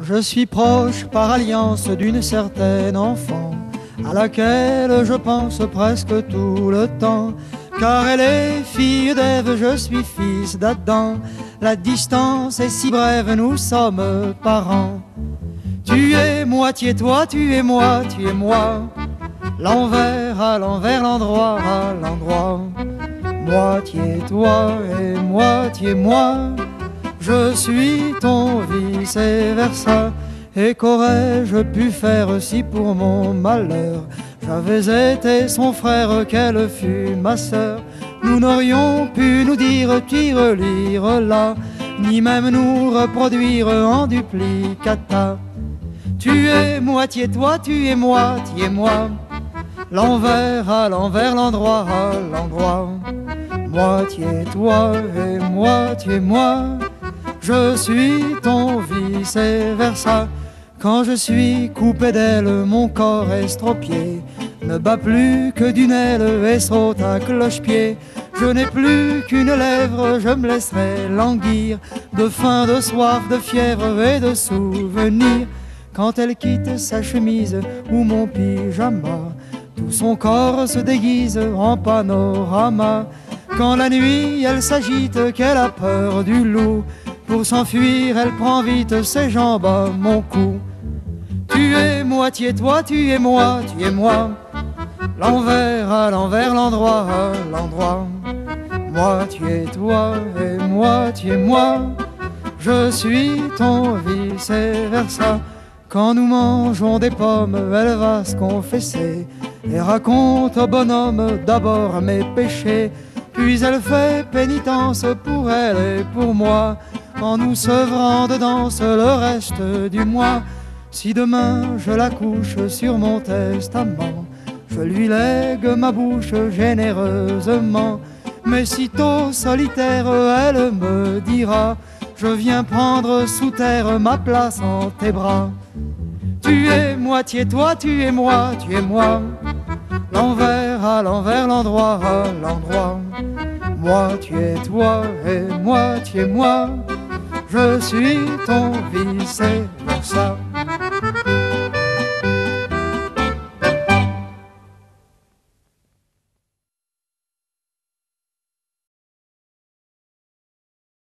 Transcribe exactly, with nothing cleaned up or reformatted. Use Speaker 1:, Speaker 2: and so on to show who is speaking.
Speaker 1: Je suis proche par alliance d'une certaine enfant à laquelle je pense presque tout le temps. Car elle est fille d'Ève, je suis fils d'Adam. La distance est si brève, nous sommes parents. Tu es moitié toi, tu es moi, tu es moi. L'envers à l'envers, l'endroit à l'endroit. Moitié toi et moitié moi. Je suis ton vice et versa. Et qu'aurais-je pu faire si pour mon malheur j'avais été son frère, qu'elle fût ma sœur? Nous n'aurions pu nous dire tire, lire là, ni même nous reproduire en duplicata. Tu es moitié toi, tu es moitié moi. L'envers à l'envers, l'endroit à l'endroit. Moitié toi et moitié moi. Je suis ton vice et versa. Quand je suis coupé d'elle, mon corps estropié ne bat plus que d'une aile et saute à cloche-pied. Je n'ai plus qu'une lèvre, je me laisserai languir de faim, de soif, de fièvre et de souvenirs. Quand elle quitte sa chemise ou mon pyjama, tout son corps se déguise en panorama. Quand la nuit elle s'agite, qu'elle a peur du loup, pour s'enfuir elle prend vite ses jambes à mon cou. Tu es moitié toi, tu es moi, tu es moi. L'envers à l'envers, l'endroit à l'endroit. Moitié toi et moitié moi. Je suis ton vice et versa. Quand nous mangeons des pommes, elle va se confesser et raconte au bonhomme d'abord mes péchés. Puis elle fait pénitence pour elle et pour moi, en nous sevrant de danse le reste du mois. Si demain je la couche sur mon testament, je lui lègue ma bouche généreusement. Mais sitôt solitaire, elle me dira: je viens prendre sous terre ma place en tes bras. Tu es moitié toi, tu es moi, tu es moi. L'envers à l'envers, l'endroit à l'endroit. Moitié toi et moitié moi. Je suis ton vice et